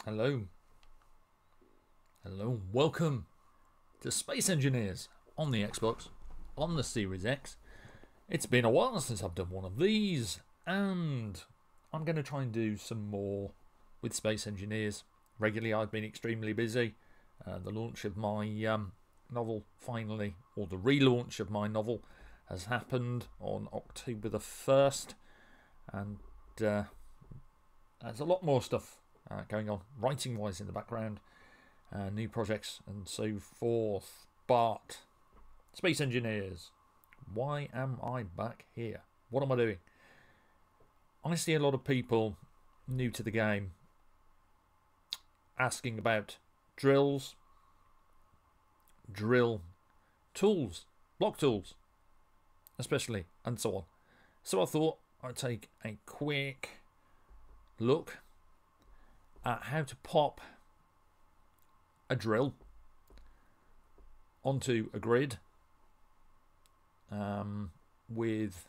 Hello, hello, welcome to Space Engineers on the Xbox, on the Series X. It's been a while since I've done one of these, and I'm going to try and do some more with Space Engineers. Regularly, I've been extremely busy. The launch of my novel finally, or the relaunch of my novel, has happened on October the 1st, and there's a lot more stuff going on writing wise in the background, new projects and so forth. But Space Engineers, why am I back here? What am I doing? I see a lot of people new to the game asking about drills, drill tools, block tools especially, and so on. So I thought I'd take a quick look at how to pop a drill onto a grid with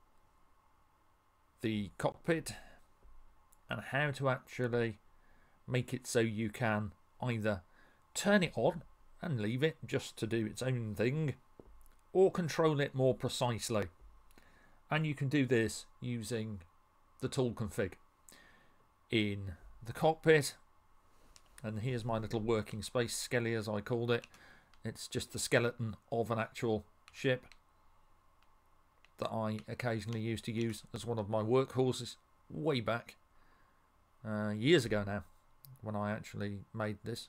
the cockpit, and how to actually make it so you can either turn it on and leave it just to do its own thing, or control it more precisely. And you can do this using the tool config in the cockpit. And here's my little working space skelly, as I called it. It's just the skeleton of an actual ship that I occasionally used to use as one of my workhorses way back years ago now, when I actually made this.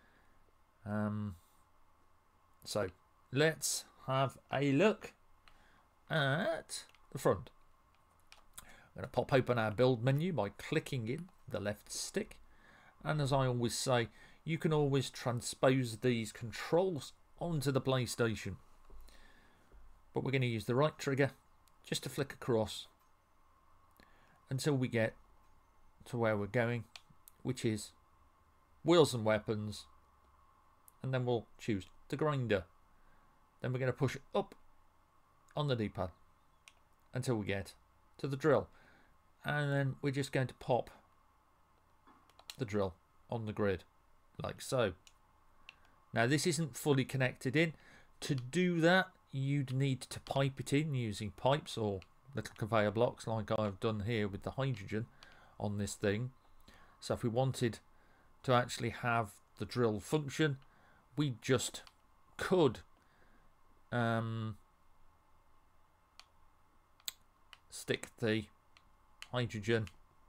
So let's have a look at the front. I'm going to pop open our build menu by clicking in the left stick, and as I always say, you can always transpose these controls onto the PlayStation, but we're going to use the right trigger just to flick across until we get to where we're going, which is wheels and weapons, and then we'll choose the grinder. Then we're going to push up on the D-pad until we get to the drill, and then we're just going to pop the drill on the grid like so. Now this isn't fully connected in. To do that, you'd need to pipe it in using pipes or little conveyor blocks like I've done here with the hydrogen on this thing. So if we wanted to actually have the drill function, we just could stick the hydrogen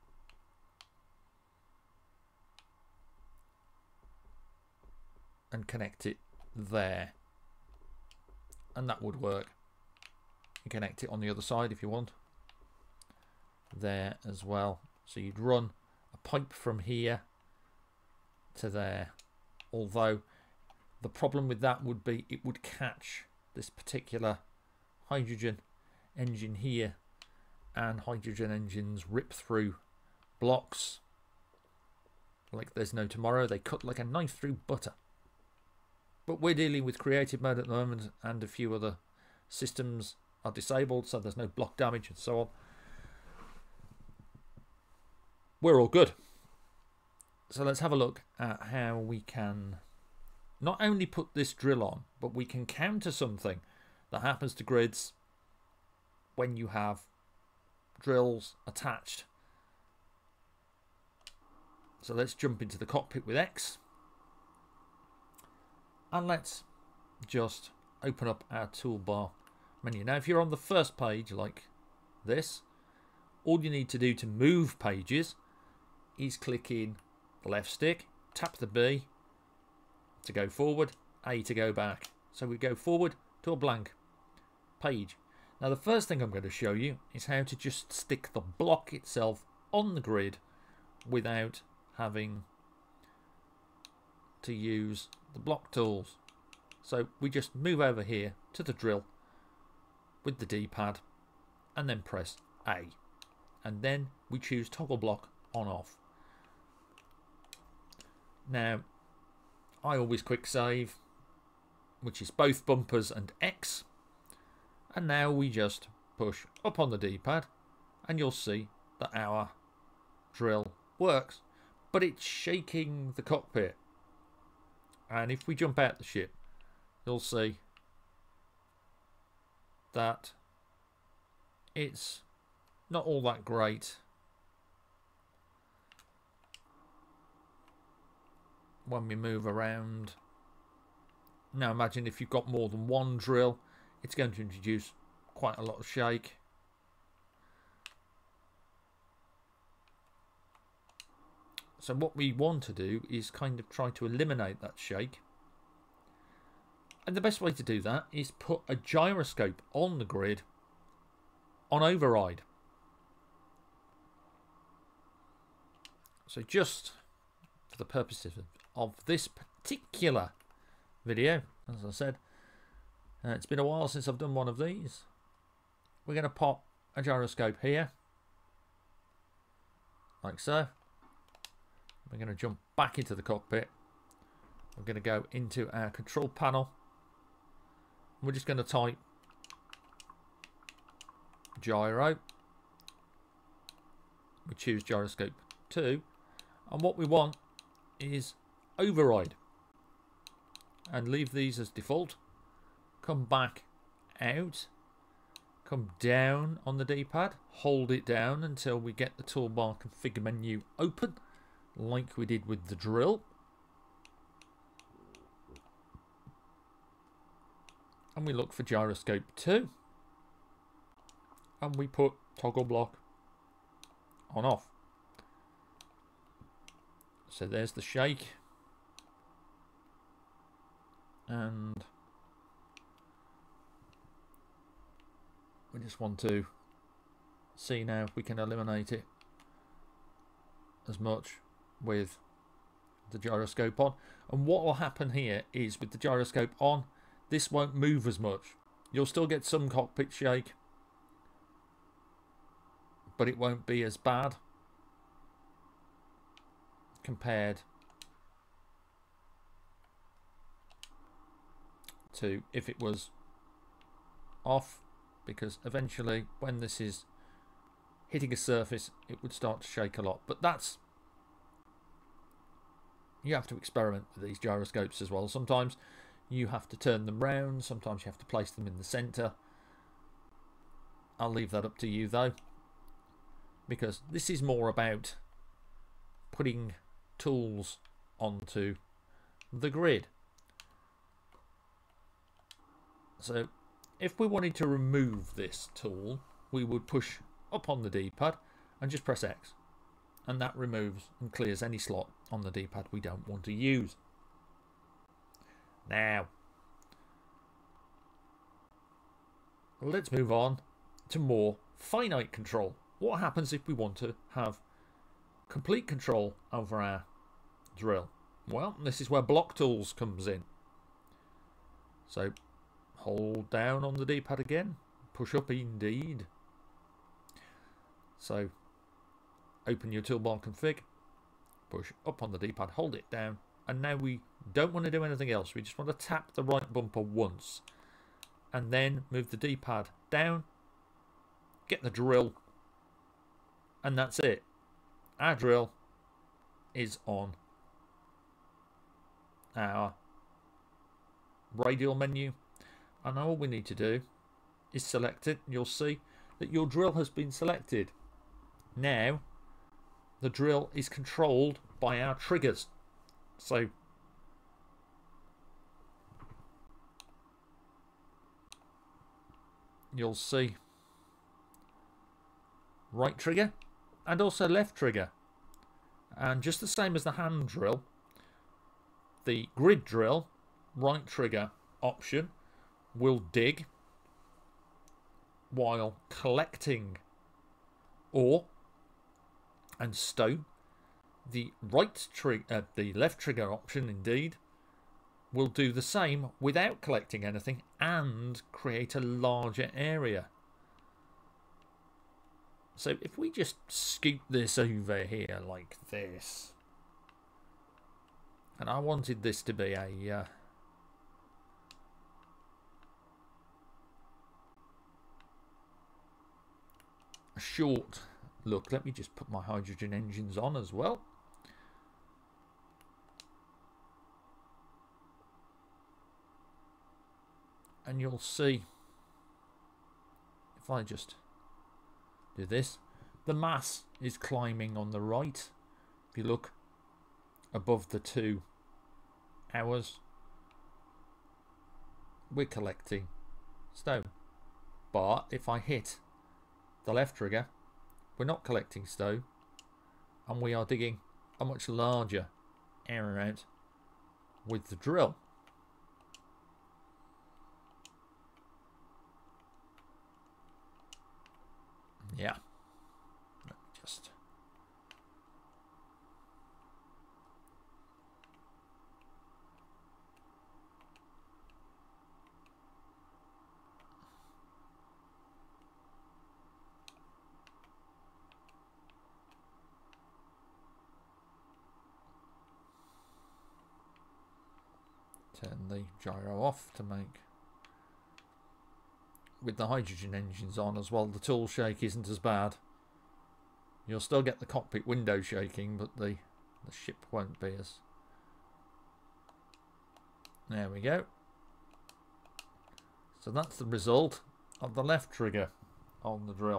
and connect it there, and that would work. You connect it on the other side if you want, there as well. So you'd run a pipe from here to there, although the problem with that would be it would catch this particular hydrogen engine here, and hydrogen engines rip through blocks like there's no tomorrow. They cut like a knife through butter. But we're dealing with creative mode at the moment, and a few other systems are disabled, so there's no block damage and so on. We're all good. So let's have a look at how we can not only put this drill on, but we can counter something that happens to grids when you have drills attached. So let's jump into the cockpit with X. And let's just open up our toolbar menu. Now if you're on the first page like this, all you need to do to move pages is click in the left stick, tap the B to go forward, A to go back. So we go forward to a blank page. Now the first thing I'm going to show you is how to just stick the block itself on the grid without having to use the block tools. So we just move over here to the drill with the D-pad and then press A, and then we choose toggle block on off. Now I always quick save, which is both bumpers and X, and now we just push up on the D-pad and you'll see that our drill works. but it's shaking the cockpit. And if we jump out the ship, you'll see that it's not all that great when we move around. Now imagine if you've got more than one drill, it's going to introduce quite a lot of shake. So what we want to do is kind of try to eliminate that shake. And the best way to do that is put a gyroscope on the grid on override. So just for the purposes of this particular video, as I said, it's been a while since I've done one of these. We're going to pop a gyroscope here, like so. We're going to jump back into the cockpit. We're going to go into our control panel. We're just going to type gyro. We choose gyroscope 2, and what we want is override, and leave these as default. Come back out, come down on the D-pad, hold it down until we get the toolbar configure menu open, like we did with the drill. And we look for gyroscope 2, and we put toggle block on off. So there's the shake, and we just want to see now if we can eliminate it as much with the gyroscope on. And what will happen here is, with the gyroscope on, this won't move as much. You'll still get some cockpit shake, but it won't be as bad compared to if it was off, because eventually when this is hitting a surface it would start to shake a lot. But that's, you have to experiment with these gyroscopes as well. Sometimes you have to turn them round, sometimes you have to place them in the center. I'll leave that up to you though, because this is more about putting tools onto the grid. So if we wanted to remove this tool, we would push up on the D-pad and just press X, and that removes and clears any slot on the D-pad we don't want to use. Now let's move on to more finite control. What happens if we want to have complete control over our drill? Well, this is where block tools comes in. So hold down on the D-pad again, push up indeed. So open your toolbar config, push up on the D-pad, hold it down, and now we don't want to do anything else. We just want to tap the right bumper once and then move the D-pad down, get the drill, and that's it. Our drill is on our radial menu, and all we need to do is select it. You'll see that your drill has been selected. Now the drill is controlled by our triggers. So you'll see right trigger and also left trigger, and just the same as the hand drill, the grid drill right trigger option will dig while collecting ore and stone. The the left trigger option indeed will do the same without collecting anything and create a larger area. So if we just scoop this over here like this, and I wanted this to be a short look. Let me just put my hydrogen engines on as well. And you'll see, if I just do this, the mass is climbing on the right. If you look above the 2 hours, we're collecting stone. But if I hit the left trigger, we're not collecting stone, and we are digging a much larger area out with the drill. Yeah, let me just turn the gyro off to make, with the hydrogen engines on as well, the tool shake isn't as bad. You'll still get the cockpit window shaking, but the ship won't be as. There we go. So that's the result of the left trigger on the drill.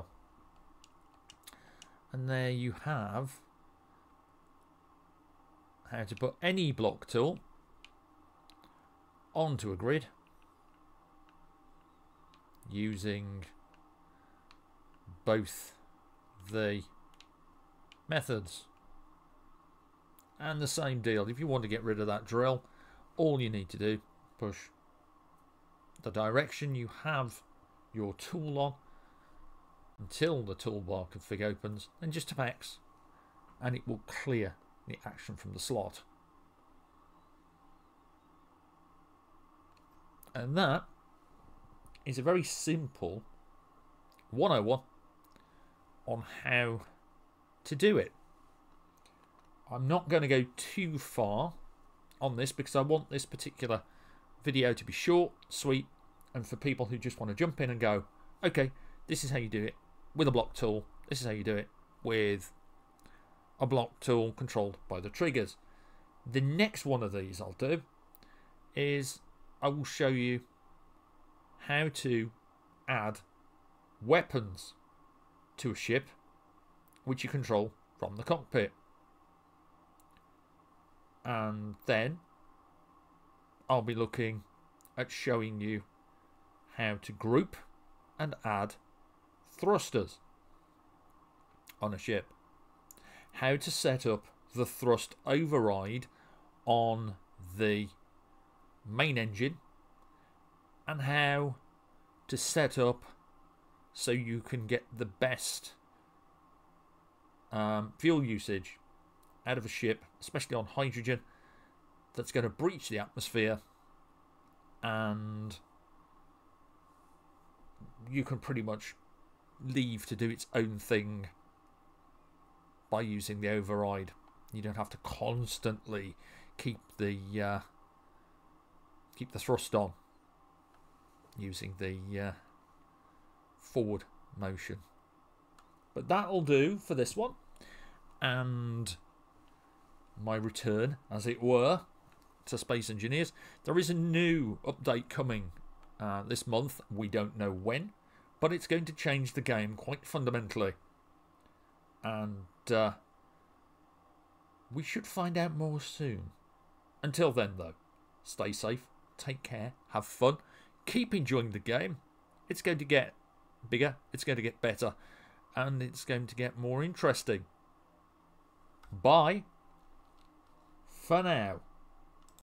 And there you have how to put any block tool onto a grid using both the methods. And the same deal, if you want to get rid of that drill, all you need to do, push the direction you have your tool on until the toolbar config opens, and just tap X and it will clear the action from the slot. And that is a very simple 101 on how to do it. I'm not going to go too far on this because I want this particular video to be short, sweet, and for people who just want to jump in and go, okay, this is how you do it with a block tool, this is how you do it with a block tool controlled by the triggers. The next one of these I'll do is I will show you how to add weapons to a ship which you control from the cockpit. And then I'll be looking at showing you how to group and add thrusters on a ship, how to set up the thrust override on the main engine, and how to set up so you can get the best fuel usage out of a ship, especially on hydrogen, that's going to breach the atmosphere, and you can pretty much leave to do its own thing by using the override. You don't have to constantly keep the thrust on using the forward motion. But that'll do for this one, and my return, as it were, to Space Engineers. There is a new update coming this month. We don't know when, but it's going to change the game quite fundamentally, and we should find out more soon. Until then, though, stay safe, take care, have fun, keep enjoying the game. It's going to get bigger, it's going to get better, and it's going to get more interesting. Bye for now.